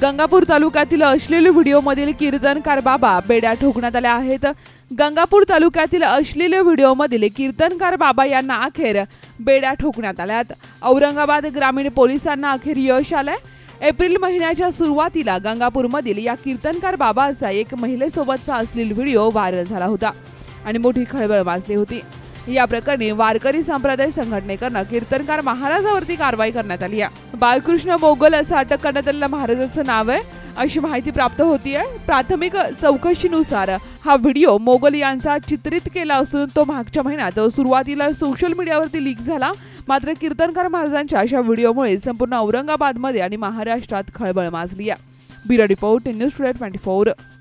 गंगापूर तालुक्यातील अश्लील व्हिडिओमधील कीर्तनकार बाबा बेड्या ठोकण्यात आल्या आहेत। गंगापूर तालुक्यातील अश्लील व्हिडिओमधील कीर्तनकार बाबा यांना अखेर बेड्या ठोकण्यात आल्यात। औरंगाबाद ग्रामीण पोलिसांना अखेर यश आलंय। एप्रिल महिन्याच्या सुरुवातीला गंगापूरमधील या कीर्तनकार बाबाचा एक महिलेसोबतचा अश्लील व्हिडिओ व्हायरल झाला होता आणि मोठी खळबळ माजली होती। या प्रकरणी वारकरी संप्रदाय संघटनेकडून कीर्तनकार महाराजावरती कारवाई करण्यात आली आहे। बाळकृष्ण मोगल असं अटक करण्यात आलेल्या महाराजाचं नाव आहे अशी माहिती प्राप्त होतीये। प्राथमिक चौकशीनुसार हा व्हिडिओ मोगल यांचा चित्रित केला असून तो मागच्या महिन्यात सुरुवातीला सोशल मीडियावरती लीक झाला। मात्र कीर्तनकार महाराजांच्या अशा व्हिडिओमुळे संपूर्ण औरंगाबादमध्ये आणि महाराष्ट्रात खळबळ माजली आहे। Bureau report, News Today 24।